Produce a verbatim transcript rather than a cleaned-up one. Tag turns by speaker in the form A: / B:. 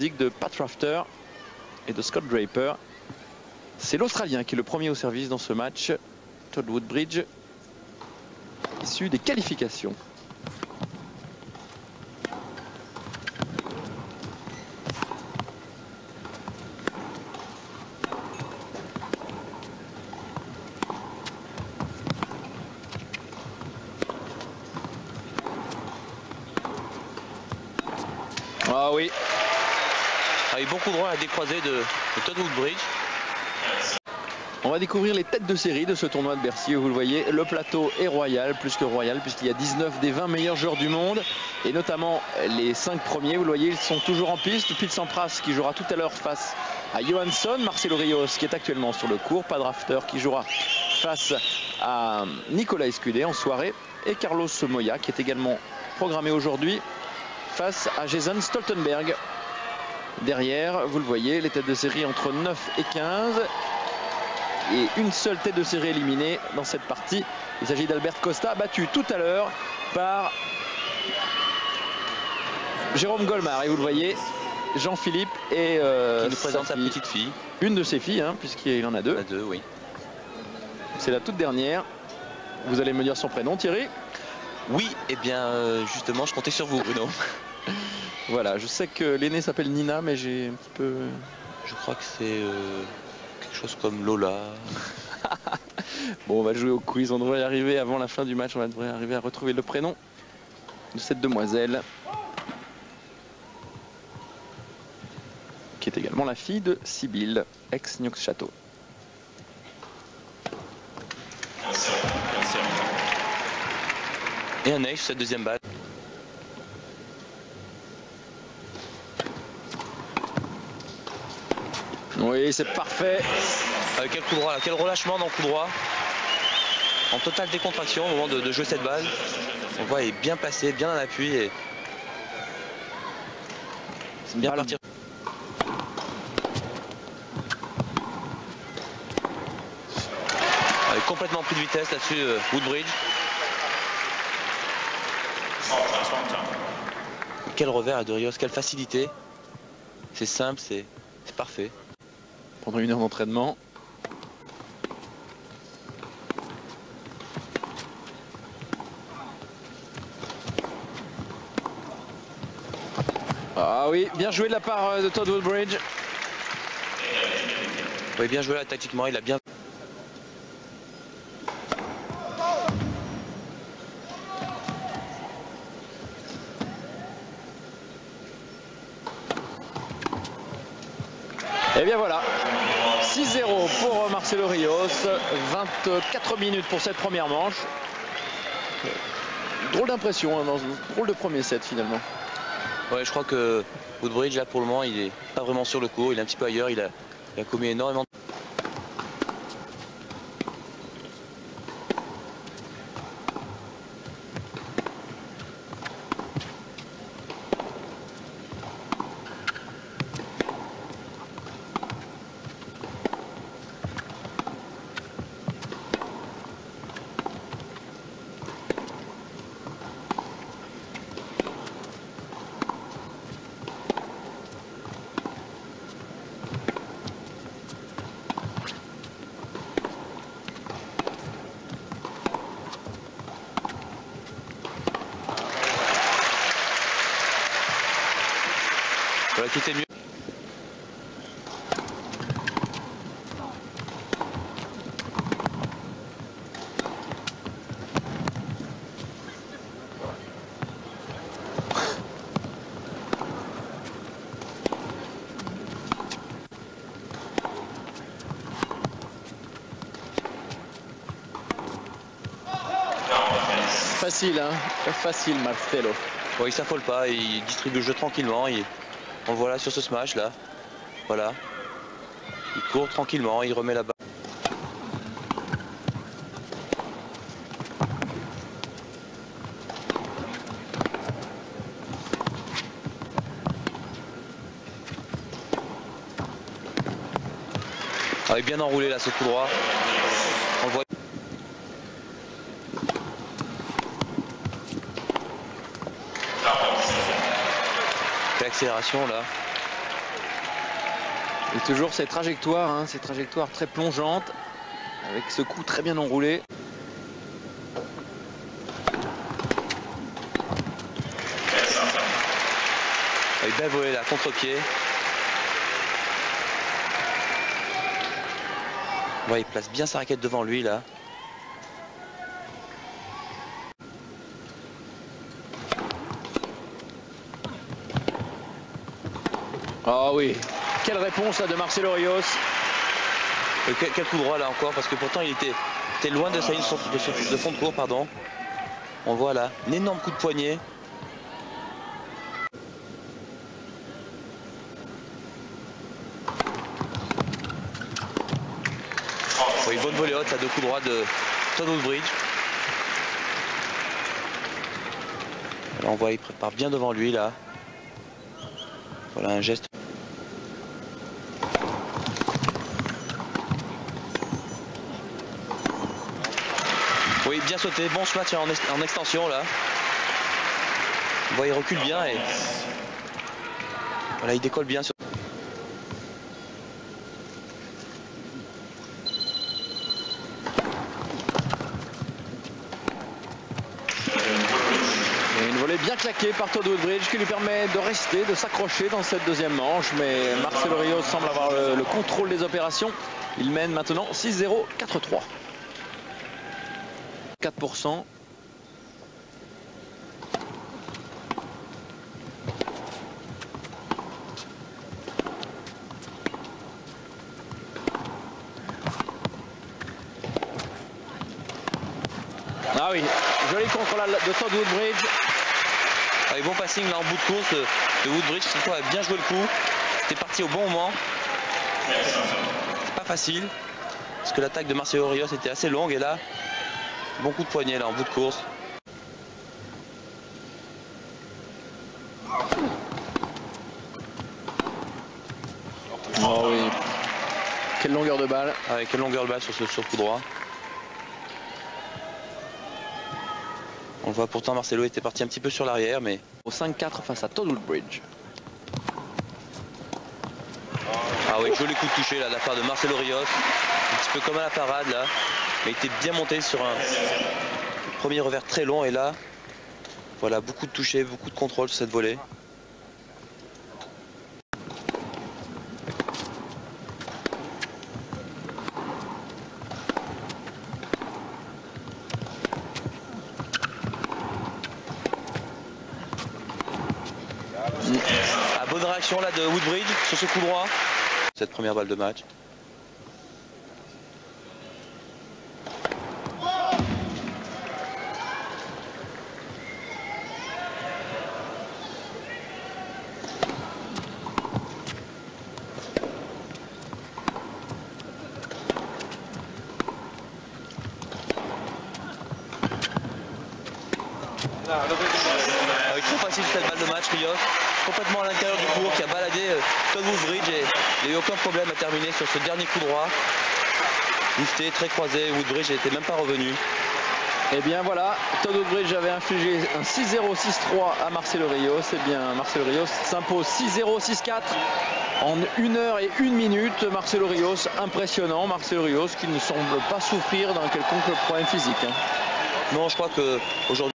A: de Pat Rafter et de Scott Draper. C'est l'Australien qui est le premier au service dans ce match. Todd Woodbridge, issu des qualifications. Ah oui.
B: Ah, il y a eu bon coup droit à la décroisée de, de Todd Woodbridge.
A: On va découvrir les têtes de série de ce tournoi de Bercy. Vous le voyez, le plateau est royal, plus que royal, puisqu'il y a dix-neuf des vingt meilleurs joueurs du monde. Et notamment les cinq premiers, vous le voyez, ils sont toujours en piste. Pete Sampras qui jouera tout à l'heure face à Johansson. Marcelo Rios qui est actuellement sur le court. Pat Rafter qui jouera face à Nicolas Escudé en soirée. Et Carlos Moya qui est également programmé aujourd'hui face à Jason Stoltenberg. Derrière, vous le voyez, les têtes de série entre neuf et quinze. Et une seule tête de série éliminée dans cette partie. Il s'agit d'Albert Costa, battu tout à l'heure par Jérôme Golmar. Et vous le voyez, Jean-Philippe et euh,
B: qui nous présente sa petite fille.
A: Une de ses filles, hein, puisqu'il en a deux.
B: Il en a deux, oui.
A: C'est la toute dernière. Vous allez me dire son prénom, Thierry?
B: Oui, et eh bien euh, justement, je comptais sur vous, Bruno.
A: Voilà, je sais que l'aînée s'appelle Nina, mais j'ai un petit peu...
B: Je crois que c'est euh, quelque chose comme Lola.
A: Bon, on va jouer au quiz, on devrait y arriver avant la fin du match, on devrait arriver à retrouver le prénom de cette demoiselle, qui est également la fille de Sibylle, ex-Neufchâteau.
B: Et un ace sur cette deuxième balle.
A: Oui, c'est parfait.
B: Avec quel coup droit là, quel relâchement dans le coup droit. En totale décontraction au moment de, de jouer cette balle. On voit, il est bien placé, bien en appui et c'est bien parti. Il est complètement pris de vitesse là-dessus, euh, Woodbridge. Quel revers à De Rios, quelle facilité. C'est simple, c'est parfait.
A: Pendant une heure d'entraînement. Ah oui, bien joué de la part de Todd Woodbridge.
B: Oui, bien joué là tactiquement, il a bien...
A: Et bien voilà, six zéro pour Marcelo Rios, vingt-quatre minutes pour cette première manche. Drôle d'impression, hein, dans un drôle de premier set finalement.
B: Ouais, je crois que Woodbridge là pour le moment il est pas vraiment sur le court, il est un petit peu ailleurs, il a, il a commis énormément de... Voilà qui était mieux.
A: Facile, hein, facile Marcelo.
B: Bon, il s'affole pas, il distribue le jeu tranquillement. Il... On le voit là sur ce smash là. Voilà. Il court tranquillement, il remet la balle. Ah, il est bien enroulé là ce coup droit. On le voit. Quelle accélération là.
A: Et toujours ces trajectoires, hein, ces trajectoires très plongeantes, avec ce coup très bien enroulé.
B: Avec belle volée là, contre-pied. Ouais, il place bien sa raquette devant lui là.
A: Ah oui, quelle réponse là de Marcelo Rios.
B: Et quel, quel coup droit là encore, parce que pourtant il était, était loin de sa ligne de, de, de fond de cours, pardon. On voit là, un énorme coup de poignet. Oui, bonne volée haute là, de coup droit de Todd Woodbridge. Là on voit il prépare bien devant lui là. Voilà un geste. Oui, bien sauté, bon match en, ex en extension là. On voit il recule bien et voilà il décolle bien sur.
A: Une volée bien claquée par Todd Woodbridge qui lui permet de rester, de s'accrocher dans cette deuxième manche. Mais Marcelo Rios semble avoir le, le contrôle des opérations. Il mène maintenant six zéro, quatre trois. quatre pour cent. Ah oui, joli contrôle de Todd Woodbridge.
B: Avec bon passing là en bout de course de Woodbridge, cette fois a bien joué le coup. C'était parti au bon moment. C'est pas facile parce que l'attaque de Marcelo Rios était assez longue et là, bon coup de poignet là en bout de course.
A: Oh oui, quelle longueur de balle.
B: Avec quelle longueur de balle sur ce sur coup droit. On le voit pourtant, Marcelo était parti un petit peu sur l'arrière, mais
A: au cinq quatre face à Todd Woodbridge.
B: Ah oui, joli coup de toucher là de la part de Marcelo Rios. Un petit peu comme à la parade là. Mais il était bien monté sur un premier revers très long et là, voilà, beaucoup de toucher, beaucoup de contrôle sur cette volée. Ah, bonne réaction là de Woodbridge sur ce coup droit. Cette première balle de match. Avec trop facile cette balle de match, Rios, complètement à l'intérieur du court, qui a baladé euh, Todd Woodbridge et il n'y a eu aucun problème à terminer sur ce dernier coup droit. Lifté, très croisé, Woodbridge n'était même pas revenu.
A: Et bien voilà, Todd Woodbridge avait infligé un six zéro six trois à Marcelo Rios. Et bien Marcelo Rios s'impose six zéro six quatre en une heure et une minute. Marcelo Rios, impressionnant. Marcelo Rios qui ne semble pas souffrir d'un quelconque problème physique. Hein.
B: Non, je crois qu'aujourd'hui